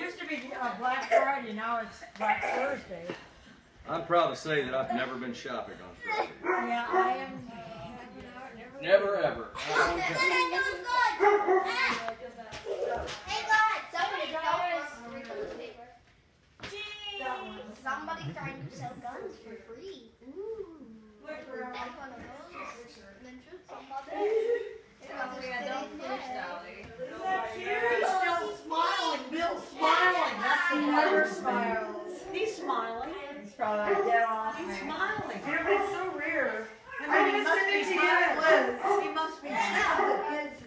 used to be Black Friday, now it's Black Thursday. I'm proud to say that I've never been shopping on Friday. Yeah, I am. Never ever. Hey God, somebody trying to sell guns for free. Ooh. That's one of those. Then shoot somebody. He's still smiling. Bill's smiling. That's he never smiles. He's smiling. He's probably like, get off. He's smiling. It's so rare. I mean, he must be smiling. He must be smiling.